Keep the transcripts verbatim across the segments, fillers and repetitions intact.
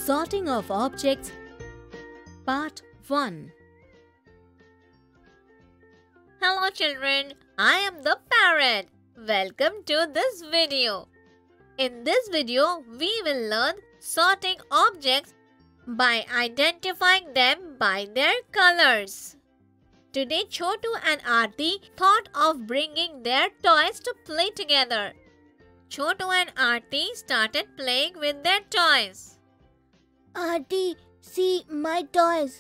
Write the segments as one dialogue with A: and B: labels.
A: Sorting of Objects Part one.
B: Hello children, I am the parrot. Welcome to this video. In this video, we will learn sorting objects by identifying them by their colors. Today, Chotu and Aarti thought of bringing their toys to play together. Chotu and Aarti started playing with their toys.
C: Aarti, see my toys.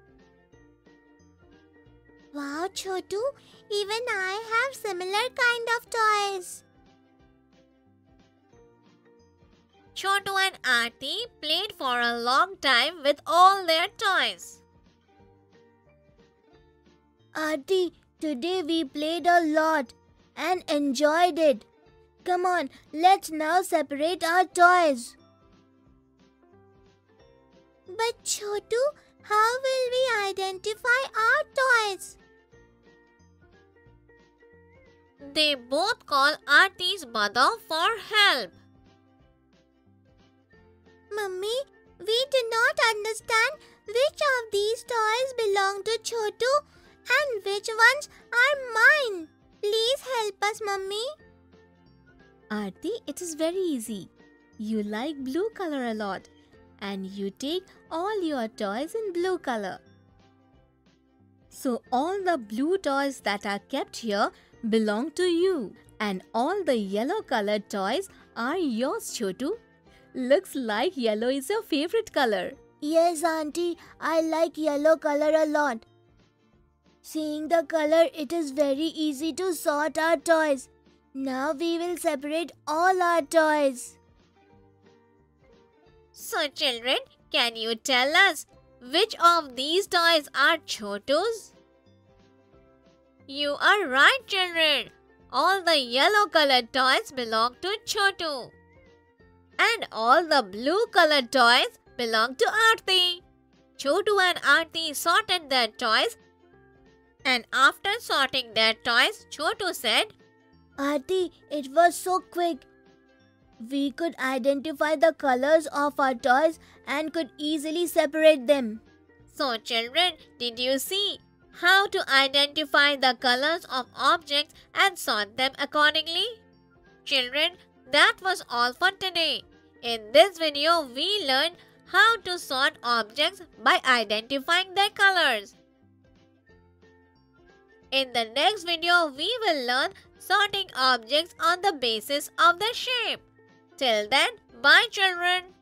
C: Wow, Chotu, even I have similar kind of toys.
B: Chotu and Aarti played for a long time with all their toys.
C: Aarti, today we played a lot and enjoyed it. Come on, let's now separate our toys. But Chotu, how will we identify our toys?
B: They both call Aarti's mother for help.
C: Mummy, we do not understand which of these toys belong to Chotu and which ones are mine. Please help us, Mummy.
A: Aarti, it is very easy. You like blue color a lot and you take all your toys in blue color. So all the blue toys that are kept here belong to you and all the yellow colored toys are yours, Chotu. Looks like yellow is your favorite color.
C: Yes, Auntie, I like yellow color a lot. Seeing the color, it is very easy to sort our toys. Now we will separate all our toys.
B: So children, can you tell us which of these toys are Chotu's? You are right, children. All the yellow colored toys belong to Chotu. And all the blue colored toys belong to Aarti. Chotu and Aarti sorted their toys. And after sorting their toys, Chotu said,
C: Aarti, it was so quick. We could identify the colors of our toys and could easily separate them.
B: So children, did you see how to identify the colors of objects and sort them accordingly? Children, that was all for today. In this video, we learned how to sort objects by identifying their colors. In the next video, we will learn sorting objects on the basis of the shape. Till then, bye children.